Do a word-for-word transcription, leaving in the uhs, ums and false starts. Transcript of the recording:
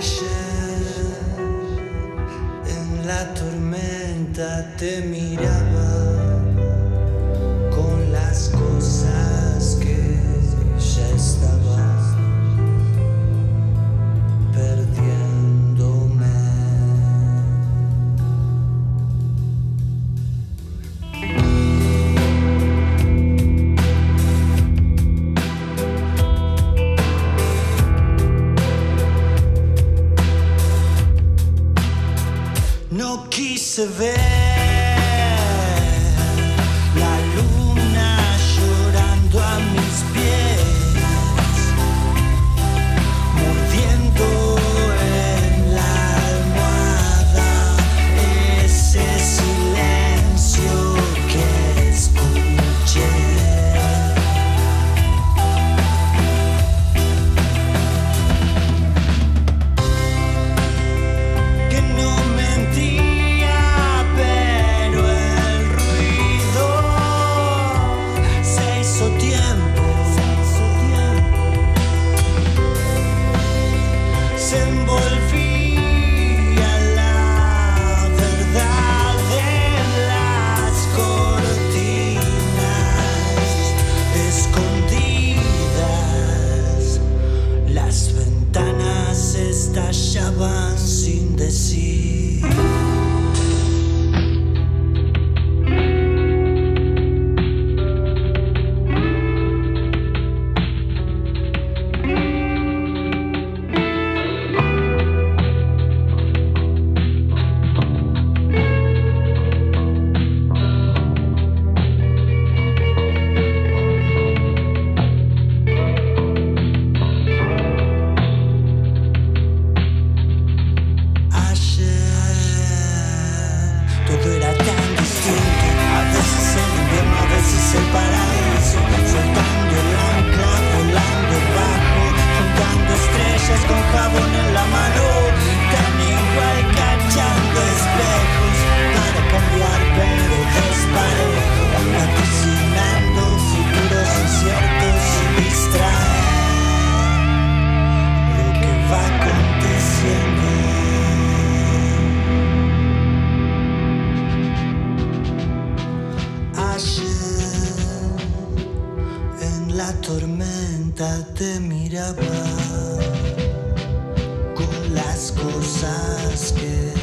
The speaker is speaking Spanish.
Ayer en la tormenta te miraba con las cosas que ya estaba perdiéndome. No quise ver la luna llorando a mis pies, mordiendo en la almohada ese silencio que escuché. Se envolvía la verdad en las cortinas escondidas. Las ventanas estallaban sin decir. La tormenta te miraba con las cosas que